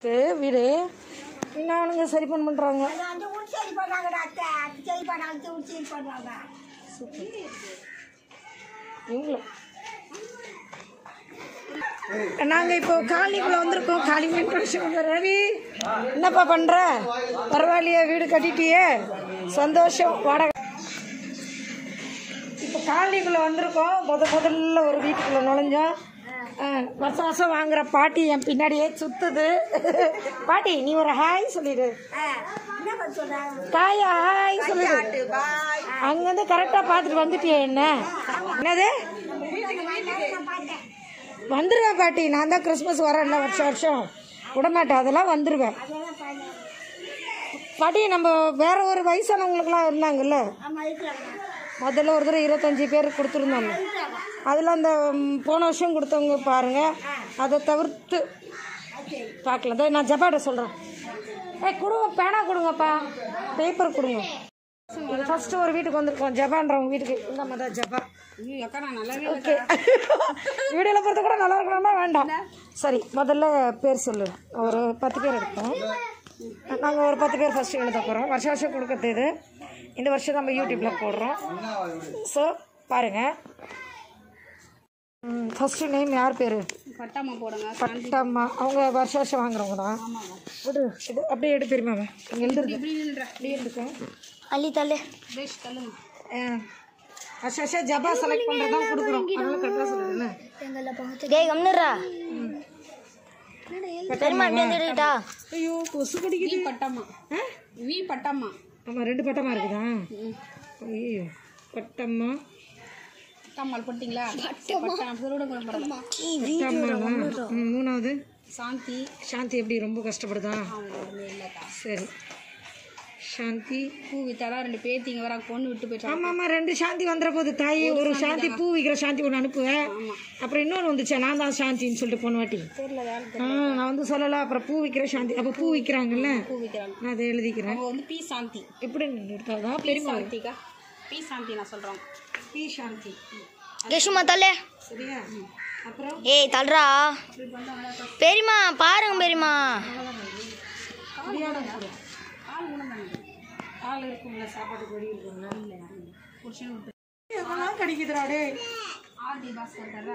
வீடு என்ன அவனுங்க சரி பண்ணுறாங்க. நாங்கள் இப்போ காலனிக்குள்ளே வந்திருக்கோம். காலனி ரவி என்னப்பா பண்ணுற? பரவாயில்லையே, வீடு கட்டிட்டியே, சந்தோஷம். வாடகை இப்போ காலனிக்குள்ளே வந்திருக்கோம். முதல்ல ஒரு வீட்டுக்குள்ளே நுழைஞ்சோம். வருஷம் வருஷம் வாங்குற பாட்டி என் பின்னாடியே சுத்துது. பாட்டி நீ ஒரு ஹாய் சொல்லிடு. தாயா ஹாய் சொல்லிடு. அங்கேருந்து கரெக்டாக பார்த்துட்டு வந்துட்டியா? என்னது வந்துடுவேன் பாட்டி. நான் தான் கிறிஸ்மஸ் வரேன்ல வருஷம் வருஷம், விடமாட்டேன், அதெல்லாம் வந்துடுவேன் பாட்டி. நம்ம வேற ஒரு வயசானவங்களுக்குலாம் இருந்தாங்கல்ல, முதல்ல ஒரு தடவை 25 பேர் கொடுத்துருந்தாங்க. அதில் அந்த போன வருஷம் கொடுத்தவங்க பாருங்கள், அதை தவிர்த்து பார்க்கல. நான் ஜப்பாட்ட சொல்கிறேன். கொடுங்க, பேனா கொடுங்கப்பா, பேப்பர் கொடுங்க. ஃபர்ஸ்ட் ஒரு வீட்டுக்கு வந்திருக்கோம், ஜப்பான்றவங்க வீட்டுக்கு. இந்த மாதிரி தான் ஜப்பா. ஓகே, வீடியோவில் பொறுத்த கூட நல்லா இருக்கணுமா வேண்டாம்? சரி, முதல்ல பேர் சொல்லு. ஒரு 10 பேர் எடுத்தோம். நாங்கள் ஒரு 10 பேர் ஃபஸ்ட்டு எழுத போகிறோம். வருஷம் வருஷம் கொடுக்கறது இது. இந்த வருஷம் நம்ம யூடியூப்பில் போடுறோம். ஸோ பாருங்கள், ஃபஸ்ட்டு நேம் யார் பேர்? பட்டம்மா போடுங்க. பட்டம்மா. அவங்க வருஷம் வருஷம் வாங்குறவங்க தான். விடு, இது அப்படியே எடு தெரியுமா? இங்கே எழுதுறது அப்படியே இருக்கேன். அள்ளி தள்ளு. வருஷம் வருஷம் ஜபா செலக்ட் பண்ணுறது தான் கொடுக்குறோம். அதனால கரெக்டாக சொல்லுதுன்னு. டேய் கம்னுறா. பெருமா டேடா. ஐயோ கொசு கடிக்குது. பட்டம்மா. வி பட்டம்மா. ஆமாம், 2 பட்டம்மா இருக்குதா? ஐயோ, பட்டம்மா. பட்டம்மாள் போட்டிங்களா? மூணாவது சாந்தி. சாந்தி எப்படி ரொம்ப கஷ்டப்படுதா? சரி, சாந்தி. பூ வித்தாதான் 2 பேத்திங்க வர, பொண்ணு விட்டு போயிட்டு. ஆமாம், 2 சாந்தி வந்துற போது தாயி. ஒரு சாந்தி பூ விற்கிற சாந்தி ஒன்று அனுப்புவேன். அப்புறம் இன்னொன்று வந்துச்சா, நான் தான் சாந்தின்னு சொல்லிட்டு போன வாட்டி. நான் வந்து சொல்லலை. அப்புறம் பூ விற்கிற சாந்தி. அப்போ பூ விற்கிறாங்கல்ல, நான் அதை எழுதிக்கிறேன். வந்து பி சாந்தி. எப்படி எடுத்தாதான் பெரியமா? பி சாந்தி நான் சொல்கிறோம். பி சாந்தி. கேஷுமா தள்ளே. சரியா? அப்புறம் ஏய் தள்ளுறா. பெரியமா பாருங்க பெரியமா. ஆள் இருக்கும்ல, சாப்பாட்டுக்கு வழி இருக்கும்ல. எதெல்லாம் கிடைக்குதுடாடே. ஆர்டி பாஸ்கர் தர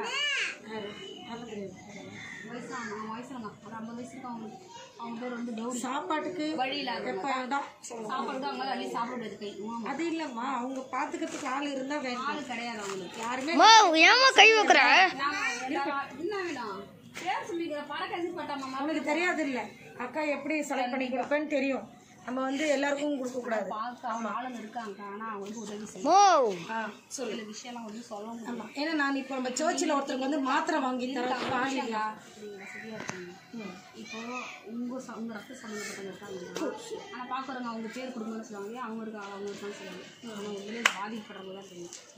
வயசுலமா ஒரு 50 வயசுக்கு அவங்க பேர் வந்து டவுரி. சாப்பாட்டுக்கு வழியில் தான் சாப்பாடு அவங்க அள்ளி சாப்பிடுறது கை. அது இல்லைம்மா, அவங்க பார்த்துக்கிறதுக்கு ஆள் இருந்தால் வேணும். ஆள் கிடையாது அவங்களுக்கு. யாருமே ஏமா கை வைக்கிற என்ன வேணும்? பேர் சொல்லிக்கிற படக்கஞ்சி பட்டாமா. அவனுக்கு தெரியாது இல்லை, அக்கா எப்படி செலக்ட் பண்ணி கொடுப்பேன்னு தெரியும். நம்ம வந்து எல்லாருக்கும் கொடுக்கக்கூடாது. அவங்க ஆளுங்க இருக்காங்க, ஆனால் அவங்க உதவி செய்யணும். சொல்லு விஷயம்லாம் வந்து சொல்ல முடியும். ஏன்னா நான் இப்போ நம்ம சர்ச்சில் ஒருத்தருக்கு வந்து மாத்திரை வாங்கி தரேன். வசதியாக இருக்காங்க. இப்போ உங்கள் ரத்த சம்மந்தப்பட்டவங்க இருக்காங்க, ஆனால் பார்க்குறவங்க அவங்க பேர் கொடுக்கணும்னு சொல்லுவாங்க. அவங்க இருக்காங்க, அவங்க இருக்கான்னு சொல்லுவாங்க. ஆனால் உங்களே பாதிக்கப்படுறவங்க தான்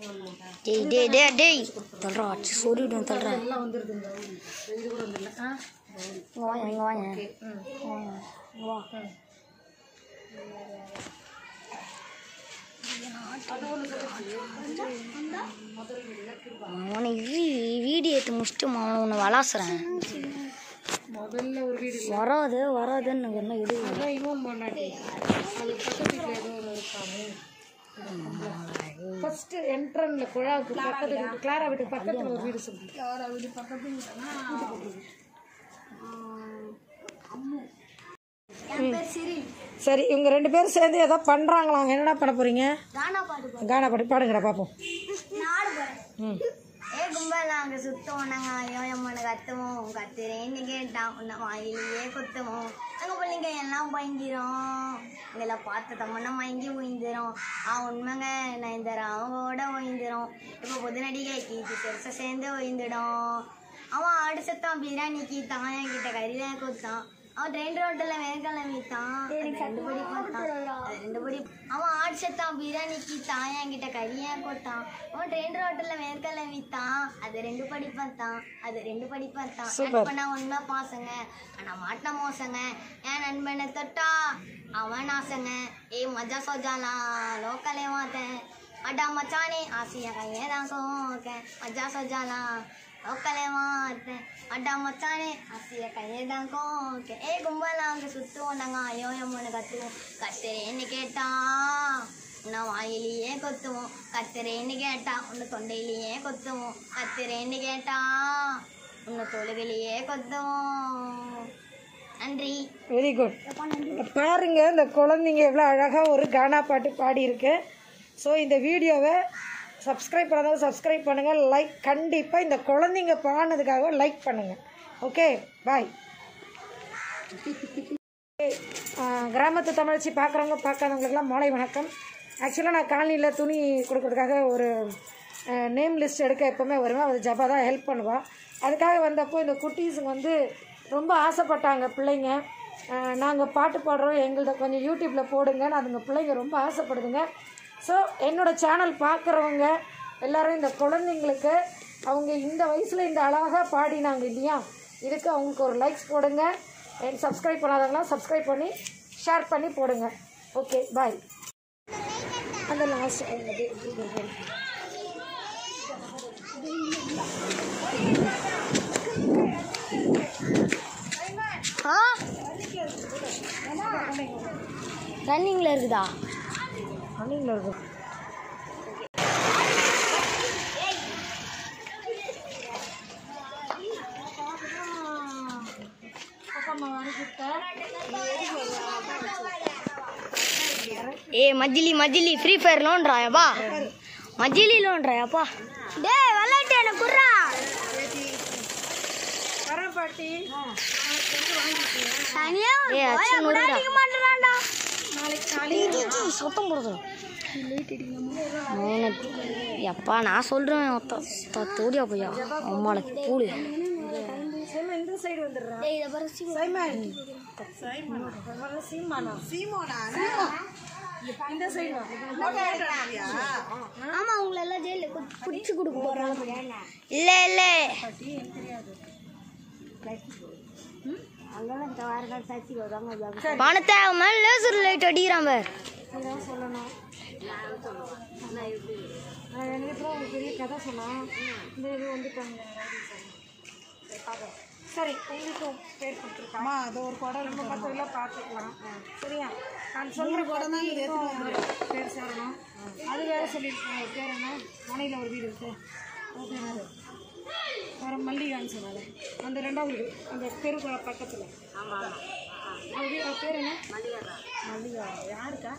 தெரியும். எல்லாம் வந்துருதுங்க. இது கூட வந்துடல. வீடியோ எடுத்து முடிச்சுட்டு உன்னை வளாசுறேன். முதல்ல ஒரு வீடு வராதுன்னு என்ன இது இவன் பண்ணாட்டி அது பக்கத்து வீட்டில் ஏதோ ஒரு இருக்காங்க. ஃபர்ஸ்ட் என்ட்ரன்ல குழாவுக்கு பக்கத்து வீட்டு கிளாரா வீட்டுக்கு பக்கத்தில் ஒரு வீடு சொல்லி. கிளாரா வீடு பக்கத்து வீட்டுனா சரி, இவங்க 2 பேரும் சேர்ந்து ஏதோ பண்ணுறாங்களாங்க. என்னடா பண்ண போகிறீங்க? கானா பாட்டு பாடுங்கடா பார்ப்போம். கும்பல் நாங்கள் சுத்தோம், நாங்கள் யோயம்மனை கத்துவோம், கத்துறேன்னு கேட்டான் உன்னை வாயிலேயே குத்துவோம். நாங்கள் பிள்ளைங்க எல்லாம் பயங்கிறோம், எங்கெல்லாம் பார்த்து தம்மன்னா மயங்கி உயிந்துரும். உண்மைங்க நயன்தரா அவங்களோட உயிந்துரும். இப்போ புது நடிகை கீர்த்தி பெருசாக சேர்ந்து உயிந்துடும். அவன் அடிச்சத்தான் பிரியாணிக்கு தான் என்கிட்ட கறியில குத்தான். அவன் ட்ரெயின் ரோட்டில் வேர்க்கிழமித்தான் 2 படி பார்த்தான். 2 படி அவன் ஆடிச்சத்தான் பிரியாணிக்கு தான் என்கிட்ட கறியை கொட்டான். அவன் ட்ரெயின் ரோட்டில் வேர்க்கிழமித்தான். அது 2 படி பார்த்தான். அது 2 படி பார்த்தான். நண்பனா உண்மை பாசங்க, ஆனால் மாட்ட மோசங்க. என் நண்பனை தொட்டா அவன் ஆசைங்க. மஜா சோஜாலாம் லோக்கலே மாத்தேன். அடா மச்சானே ஆசையா கையே தான் சோக்க. மஜா சோஜாலாம் நோக்கலையமா இருப்பேன் அட்டா மச்சானே அசிய கையை தான் கோக்க கும்பலாம் அங்கே சுற்றுவோம் நாங்கள் அயோயம்னு கத்துவோம் கத்துறேன்னு கேட்டா உன்னை வாயிலேயே கொத்துவோம் கத்துறேன்னு கேட்டா உன்னை தொண்டையிலேயே கொத்துவோம் கத்துறேன்னு கேட்டா உன்னை தொழுகிலேயே கொத்துவோம். நன்றி. Very good. பாருங்க இந்த குழந்தைங்க எவ்வளோ அழகாக ஒரு கானா பாட்டு பாடியிருக்கு. ஸோ இந்த வீடியோவை சப்ஸ்கிரைப் பண்ணாதவங்க சப்ஸ்கிரைப் பண்ணுங்கள். லைக் கண்டிப்பாக இந்த குழந்தைங்க பாடினதுக்காக லைக் பண்ணுங்கள். Okay bye. கிராமத்து தமிழ்ச்சி பார்க்காதவங்களுக்கெல்லாம் மாலை வணக்கம். ஆக்சுவலாக நான் காலனியில் துணி கொடுக்கறதுக்காக ஒரு நேம் லிஸ்ட் எடுக்க எப்போவுமே வருவேன். அது ஜபா தான் ஹெல்ப் பண்ணுவாள். அதுக்காக வந்தப்போ இந்த குட்டீஸுங்க வந்து ரொம்ப ஆசைப்பட்டாங்க பிள்ளைங்க. நாங்கள் பாட்டு பாடுறோம் எங்கள்கிட்ட கொஞ்சம் யூடியூப்பில் போடுங்கன்னு அதுங்க பிள்ளைங்க ரொம்ப ஆசைப்படுதுங்க. ஸோ என்னோடய சேனல் பார்க்குறவங்க எல்லோரும் இந்த குழந்தைங்களுக்கு அவங்க இந்த வயசில் இந்த அழகாக பாடினாங்க இல்லையா, இதுக்கு அவங்களுக்கு ஒரு லைக்ஸ் போடுங்க. சப்ஸ்கிரைப் பண்ணாதவங்களாம் சப்ஸ்கிரைப் பண்ணி ஷேர் பண்ணி போடுங்க. Okay bye. அந்த லாஸ்ட் ரன்னிங்கில் இருக்குதா? ரன்னிங்கில் இருக்கும். மஜிலி ஃப்ரீ ஃபயர் லோன்றாயாப்பா, மஜிலி லோன்றாயாப்பா. டேய் விளையாட்டு எனக்கு குர்ரா பாட்டி சுத்தம் போடுறோம். எப்பா நான் சொல்றேன் தோடியா போயா அம்மாளுக்கு கூடு இந்த சைடு வந்துடுறேன். இந்த சைடு ஆமா உங்களை எல்லாம் ஜெயில பிடிச்சு கொடுக்க போறாங்க. இல்ல இல்ல பணத்தை மேல லேசர் லைட் அடிக்கிறான் பார். சொல்லணும் ஒரு பெரிய கதை சொன்னான். இந்த இது வந்துட்டாங்க. சரி உங்களுக்கும் பேர் கொடுத்துருக்காமா, அது ஒரு குடம் நம்ம மற்றவெல்லாம் பார்த்துக்கலாம். சரியா? நான் சொல்கிற குடம் தான் பேர் சொல்லணும். அது வேறு சொல்லியிருக்கேன். ஒரு பேர் என்ன, மனையில் ஒரு வீடு இருக்குது, அது பேர் வேறு மல்லிகான்னு சொன்னாங்க. அந்த ரெண்டாவது வீடு அந்த தெருக்குழ பக்கத்தில். அது பேர் என்ன? மல்லிகா. யாருக்கா?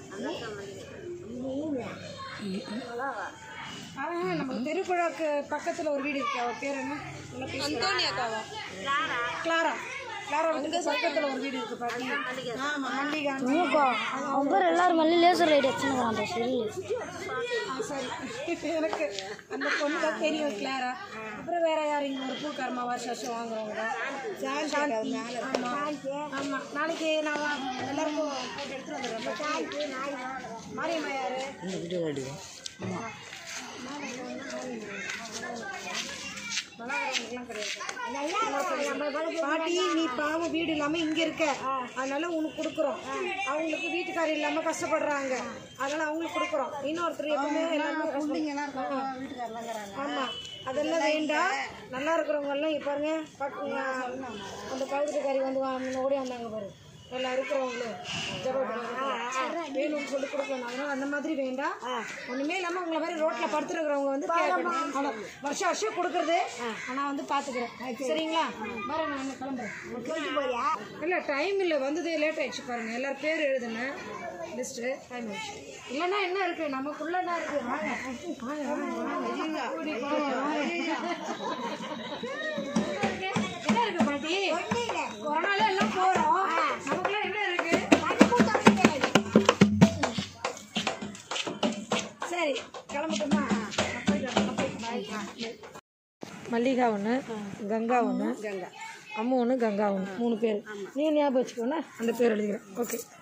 நம்ம தெருக்குழாக்கு பக்கத்தில் ஒரு வீடு இருக்கு. அவர் பேர் என்ன? அந்தோனியாக்காவா? கிளாரா. கிளாரா வந்து பக்கத்தில் ஒரு வீடு இருக்கு பாட்டி. ஆமாம் மல்லிகா. அவங்க பேர் எல்லாரும் மல்லி லேசர் லைட் வச்சுருக்காங்க. சரி சரி எனக்கு அந்த பொண்ணு தான் தெரியும் கிளாரா. அப்புறம் வேற யார் இங்கே ஒரு பூக்காரமா வருஷம் வாங்குறவங்க தான். ஆமாம் நாளைக்கு நான் எல்லாருக்கும் போட்டு எடுத்துகிட்டு வந்துடுறேன். மாரியம்மா யாரு? பாட்டி நீ பாவம் வீடு இல்லாமல் இங்கே இருக்க, அதனால உனக்கு கொடுக்குறோம். அவங்களுக்கு வீட்டுக்காரர் இல்லாமல் கஷ்டப்படுறாங்க, அதனால அவங்களுக்கு கொடுக்குறோம். இன்னொருத்தர் எப்பவுமே ஆமாம் அதெல்லாம் வேண்டாம். நல்லா இருக்கிறவங்க எல்லாம் பாருங்க அந்த பகுதிக்காரி வந்து ஓடி வந்தாங்க பாரு. எல்லாம் இருக்கிறவங்களும் வேணும்னு சொல்லி கொடுக்கணும். அதனால அந்த மாதிரி வேண்டாம். ஒன்றுமே இல்லாமல் உங்களை மாதிரி ரோட்டில் படுத்துருக்கிறவங்க வந்து வருஷம் வருஷம் கொடுக்குறது நான் வந்து பார்த்துக்கிறேன். சரிங்களா? வேற நான் என்ன கிளம்புறேன். இல்லை டைம் இல்லை, வந்ததே லேட் ஆகிடுச்சு பாருங்கள். எல்லோரும் பேர் எழுதுனேன் லிஸ்ட்டு, டைம் ஆகிடுச்சு. இல்லைன்னா என்ன இருக்குது நமக்குள்ள என்ன இருக்குது? வாங்க என்ன இருக்குது பாட்டி? கொரோனால எல்லாம் போகிறோம், நமக்குள்ள என்ன இருக்குது? சரி கிளம்பட்டுமா? மல்லிகா ஒன்று, கங்கா ஒன்று, அம்மு ஒன்று, கங்கா ஒன்று, 3 பேர். நீ ஞாபகம் வச்சுக்கோண்ணா அந்த பேர் எழுதிக்கிறேன். ஓகே.